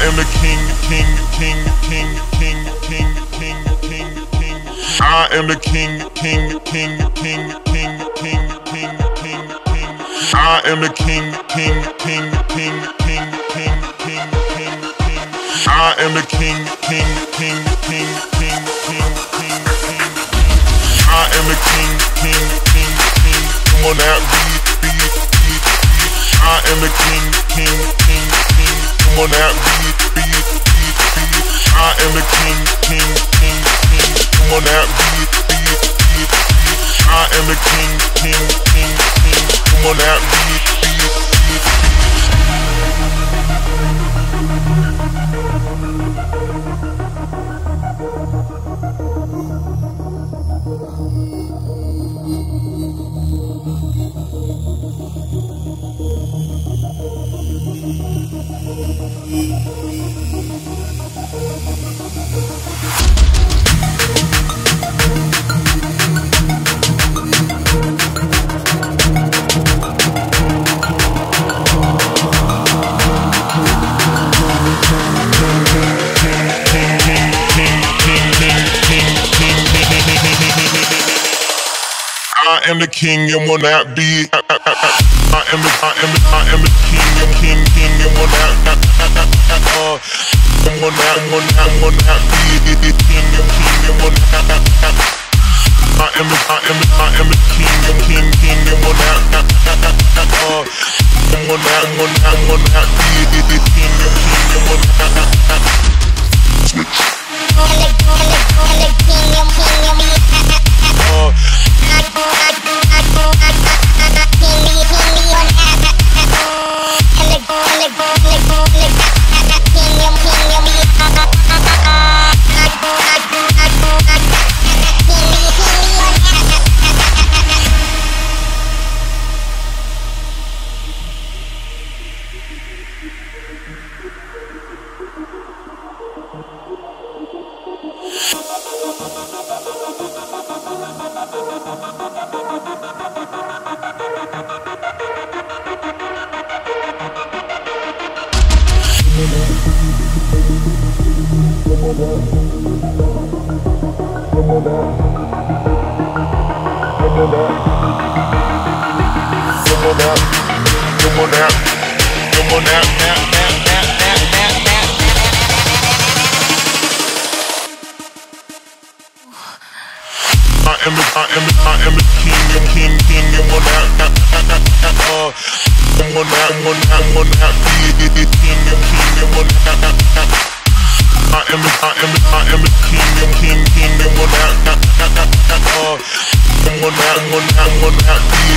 am the king, king, king, king, king, king, king, king, king. I am the king, king, king, king, king, king, king, king, king. I am the king, king, king, king, king, king, king, king, king. I am the king, king, king, king, king, king, king, king. I am the king, king, king, king. Come on now, beat. I am the king, king, king, king. Come on now, beat. I am the king, king, king, king. Come on now, beat. I am the king, king, king, king. Come on now, beat. I am the king and will not be. I am the king and king and will not be the king and will not. I am the king and king and will not be the king and will not. Switch. I am the king and king and will not be the king and will not. I am the king and king and will not be